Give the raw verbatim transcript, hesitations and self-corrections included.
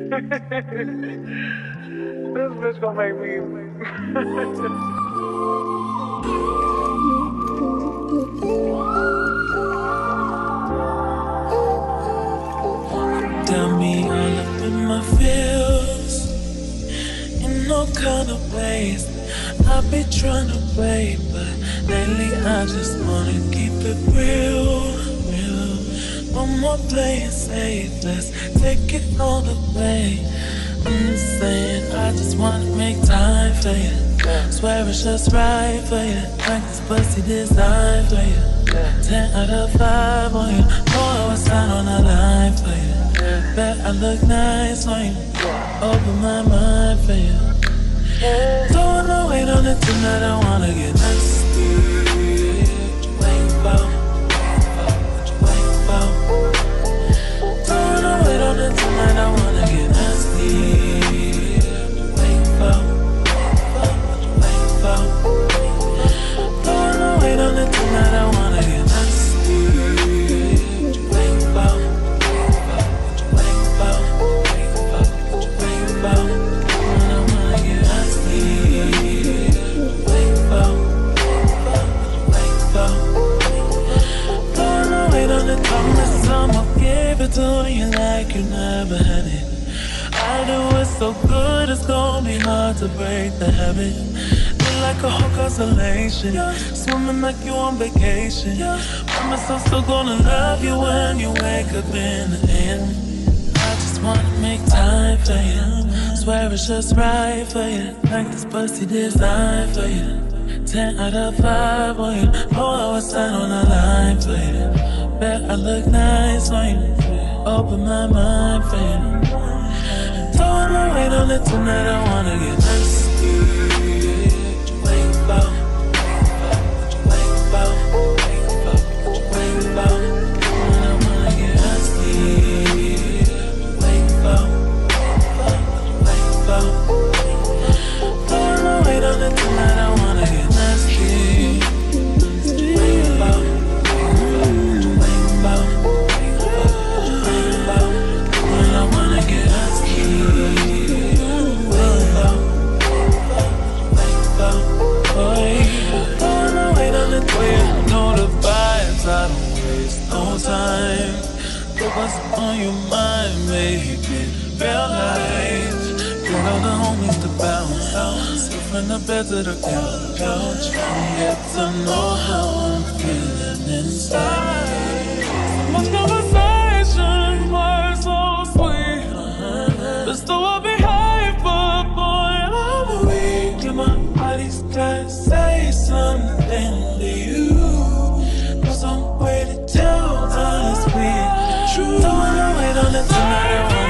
This bitch gonna make me. Got me all up in my feels, in no kind of place. I be trying to play, but lately I just wanna keep it real, real. No more playing safe, let's take it all the way. I'm just saying, I just wanna make time for you. Swear it's just right for you, like this pussy designed for you. Ten out of five on you, know I was out on the line for you. Bet I look nice on you, open my mind for you. Don't wanna wait on it tonight, I wanna get nasty. What you waiting for? What you waiting for? Don't wanna wait on it tonight, I wanna get nasty. What you waiting for? What you waiting for? Don't wanna wait on it tonight, I wanna get nasty. What you waiting for? What you waiting for? What you waiting for? I'ma give it to you like you never had it. I do it so good, it's gonna be hard to break the habit. Feel like a whole constellation, swimming like you on vacation. Promise I'm still gonna love you when you wake up in the end. I just wanna make time for you, swear it's just right for you, like this pussy designed for you. Ten out of five on you, oh I was out on the line for you. Bet I look nice on you, open my mind for you. Don't wanna wait on it tonight, I wanna get nasty. What you waiting for? What you waiting for? What you waiting for? I wanna get nasty. What you waiting for? What you waiting for? Don't wanna wait on it tonight, I wanna get nasty. What you waiting for? I don't waste no time. Put what's on your mind, baby. Real life. Get all the homies to bounce out. Sit from the bed to the couch. Get to know how I'm feeling inside. So much conversation, words so sweet. But still I'll be hyper, boy, and I'm weak. Yeah, my body's gotta say something to you. Some way to tell us we true. Don't wanna wait on it tonight.